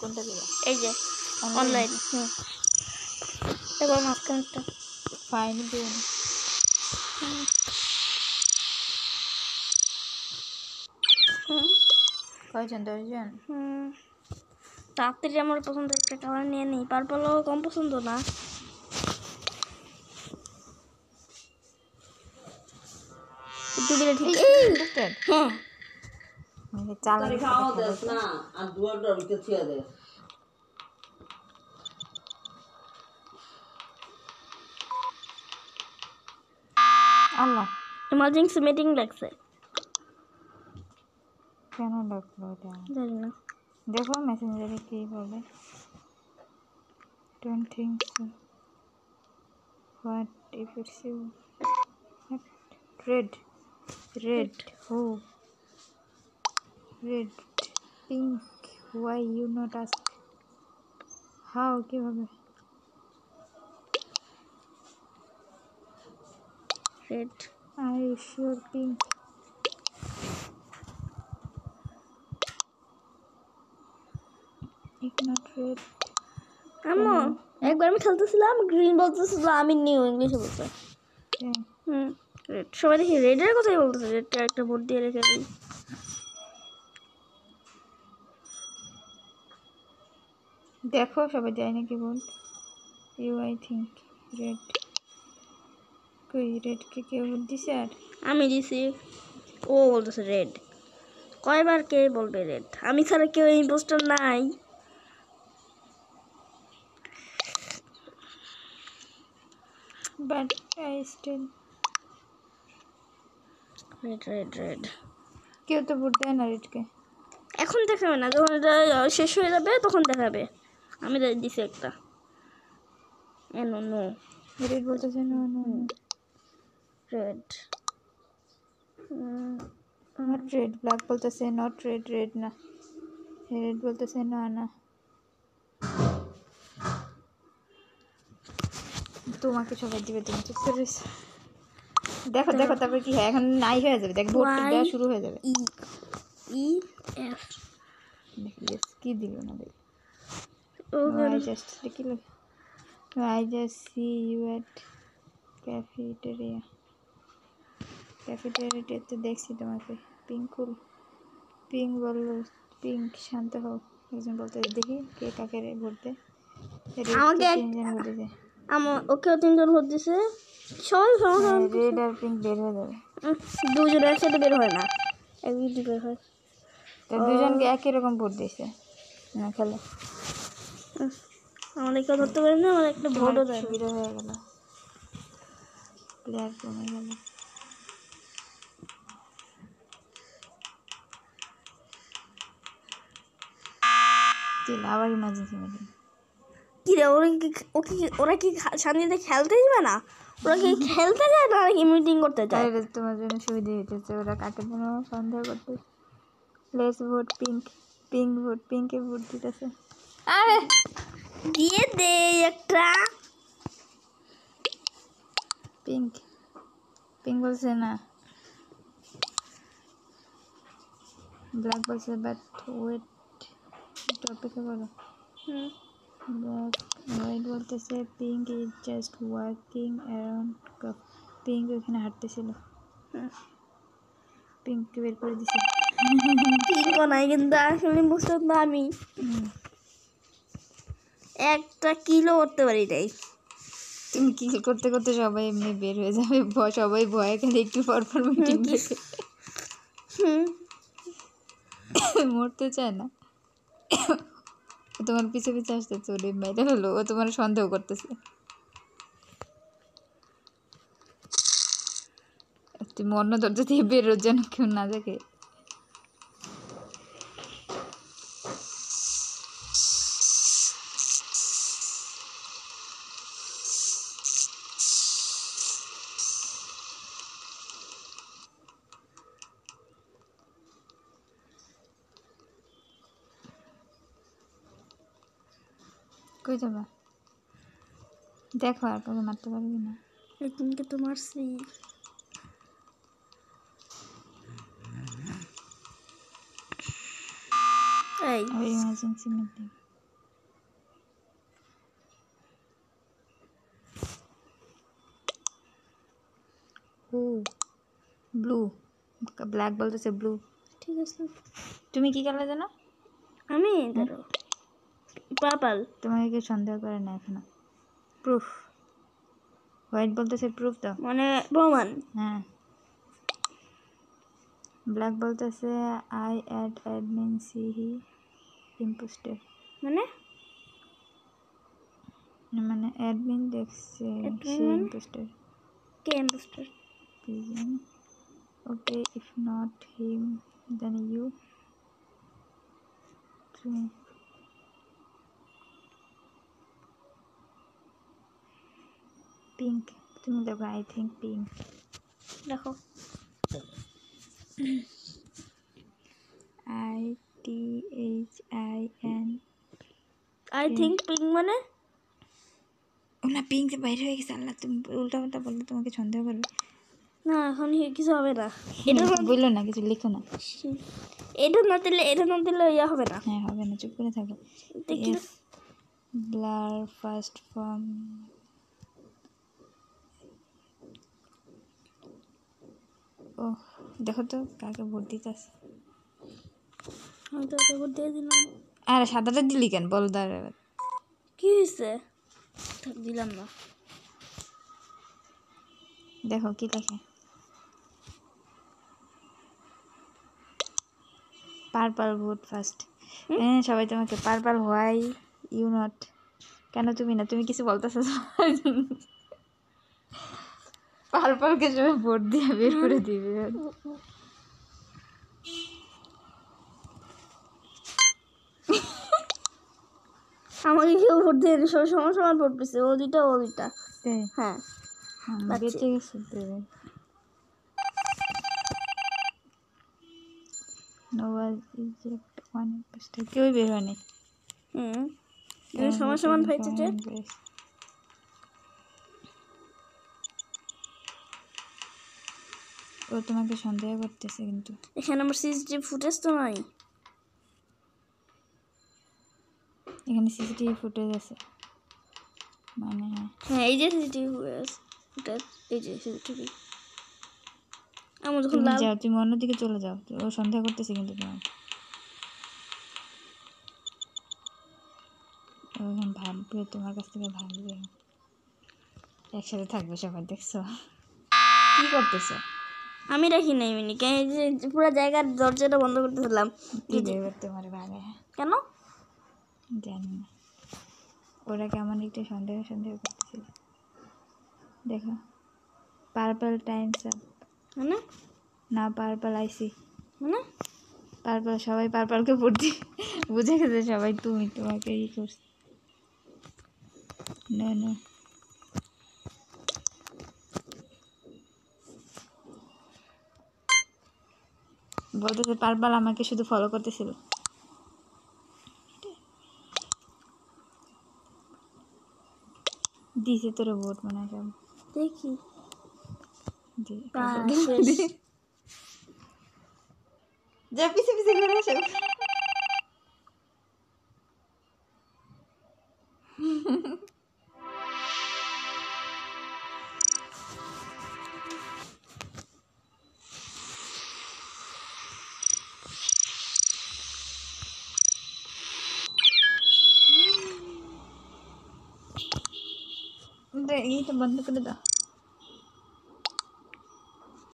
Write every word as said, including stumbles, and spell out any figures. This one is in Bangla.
কোনটা দিবা এই যে অনলাইন হুম এবার মাঝখানটা ফাইন দিও না হুম কয়জন দশজন হুম তাড়াতাড়ি আমার পছন্দ একটা কালার নিয়ে নিই পার্পলও কম পছন্দ না ঠিক হ্যাঁ মানে চালানি খাওয়া দেস না আর দুয়ার ডর ভিতর ছিয়া দে আল্লাহ ইমার্জেন্সি মিটিং লাগছে কেন লাগলো এটা জানি না দেখো মেসেঞ্জারে কি বলে don't think so what if it's you red red oh red pink why you not ask how কিভাবে red are you sure pink if not red আম্মু একবার আমি খেলতেছিলাম গ্রিন বলতেছিল আমি নিউ ইংলিশে বলতে হুম রেড সবাই দেখি রেডের কথাই বলতেছে রেডটা একটা ভোট দিয়ে রেখে দিই দেখো সবাই যায় নাকি বল ইউ আই থিঙ্ক রেড কই রেড কে কে ভোট দিছে আর আমি দিছি ও বলতেছে রেড কয়বার কে বলবে রেড আমি ছাড়া কেউ ইম্পোস্টার নাই but I still red red red কেউ তো ভোট দেয় না রেডকে এখন দেখাবে না যখন এটা শেষ হয়ে যাবে তখন দেখাবে আমি দিছি একটা নো নো রেড বলতেছে no no red not red black বলতেছে নট রেড রেড না রেড বলতেছে না না তোমাকে সবাই দিবে তুমি চুপ করে রয়েছো। দেখো দেখো তারপর কি হয় এখন নাই হয়ে যাবে দেখ ভোট দেওয়া শুরু হয়ে যাবে ই ই এফ দেখি yes, কি দিল না দেখ ও I just দেখি I just see you at cafeteria ক্যাফেটেরিয়াতে দেখছি তোমাকে পিঙ্ক কুল পিঙ্ক বললো পিঙ্ক শান্ত হও একজন বলতে দেখি কে কাকে ভোট দেয় আমাকে তিনজন ভোট দিছে আমার ওকেও তিনজন ভোট দিছে সবাই সমান রেড আর পিঙ্ক বের হয়ে যাবে দুজন একসাথে বের হয় না একদিকে বের হয় তো দুজনকে একই রকম ভোট দিছে না খেলে আমাদের কেউ ধরতে পারি না আমার একটা ভোটও দেয় সুবিধা হয়ে গেল প্লেয়ার কমে গেল আবার ইমার্জেন্সি মিটিং কি রে ওরা কি ও কি ওরা কি শান্তিতে খেলতে দিবে না ওরা কি খেলতে যায় না নাকি মিটিং করতে যায় তোমার জন্য সুবিধা হইতেছে ওরা কাকে যেন সন্দেহ করতে let's vote pink pink vote পিঙ্কে ভোট দিতেছে আরে দিয়ে দে একটা পিঙ্ক পিঙ্ক বলছে না ব্ল্যাক বলছে বাট ওয়েট টপিকে বলো হুম ব্ল্যাক হোয়াইট বলতেছে pink is just walking around cup pink ওখানে হাঁটতেছিল পিঙ্ককে বের করে দিছে পিঙ্ক নাই কিন্তু আসলে বুঝতাম না আমি একটা কিলো করতে পারি নাই তুমি কি করতে করতে সবাই এমনি বের হয়ে যাবে সবাই ভয় খেলে একটু পর পর মিটিং দেখে মরতে চায় না তোমার পিছে পিছে আসতে চলে মেয়েটা হলো ও তোমার সন্দেহ করতেছে তুমি অন্য দরজা থেকে বেরোর যেন কেউ না দেখে কই যাবা দেখো আর কাউকে মারতে পারবি না একদিনকে তো মারছি এই ইমার্জেন্সি মিটিং ও ব্লু, ব্ল্যাক বলতেছে ব্লু। ঠিক আছে, তুমি কি কালার জানো? আমি ধরো পার্পল। তোমাকে কেউ সন্দেহ করে না এখনো। প্রুফ। হোয়াইট বলতেছে প্রুফ দাও, মানে প্রমাণ। হ্যাঁ। ব্ল্যাক বলতেছে I add admin see he impostor. মানে মানে অ্যাডমিন দেখছে Admin সে মানে? ইম্পোস্টার। কে impostor? Okay, if not him then you. Pink, তুমি দেখো আই থিঙ্ক পিঙ্ক। দেখো I T H I N. I think pink মানে ও না, পিঙ্ক বাইরে হয়ে গেছে। আল্লাহ, তুমি উল্টা পাল্টা বললে তোমাকে সন্দেহ করবে। না, এখন কিছু হবে না। এটা বললো না, কিছু লিখো না। এটা না দিলে এটা না দিলে ইয়া হবে না। হ্যাঁ হবে না, চুপ করে থাকো। এস ব্লার ফার্স্ট ফর্ম। ও দেখো তো কাকে ভোট দিতেছে। আমি তো ওকে ভোট দিয়ে দিলাম। আরে সাদাটা দিলি কেন বল? দাঁড়া, কি হয়েছে? দিলাম না। দেখো কি লেখে। Purple vote first. হ্যাঁ সবাই তোমাকে পার্পল। Why you not? কেন তুমি না? তুমি কিছু বলতেছো? পার্পলকে সবাই ভোট দিয়ে বের করে দিবে। আমাকে কেউ ভোট দিয়ে সব সমান সমান ভোট পেয়েছে, ও দুইটা ও দুইটা। হ্যাঁ বেঁচে গেছে দেবে। কেউই বের হয়নি। হুম সমান সমান হয়েছে যে। ও তোমাকে সন্দেহ করতেছে কিন্তু। এখানে আমার সিসিটিভি ফুটেজ তো নাই। এখানে সিসিটিভি ফুটেজ আছে মানে। হ্যাঁ এই যে সিসিটিভি ফুটেজ, এই যে সিসিটিভি। আমার যখন তুমি লাল যাও, তুমি অন্যদিকে চলে যাও। ও সন্দেহ করতেছে কিন্তু তোমার। ও এখন ভাববে, তোমার কাছ থেকে ভাববে। একসাথে থাকবে সবাই, দেখছো কি করতেছো? আমি রাখি নাই মিনি, কেন যে পুরো জায়গার দরজাটা বন্ধ করতেছিলাম। তোমার ভাবে কেন জানি না, ওরা কেমন একটু সন্দেহ সন্দেহ করতেছিল। দেখো পার্পল টাইমস আপ। মানে না পার্পল আইসি, মানে পার্পল সবাই পার্পলকে পড়তে বুঝে গেছে সবাই। তুমি তোমাকে ই করছো না না। বলতেছে পার্পল আমাকে শুধু ফলো করতেছিল। দিছে তোর ভোট মনে হয় সব। দেখি যা পিছে পিছে ঘুরে আসো। এইটা বন্ধ করে দাও।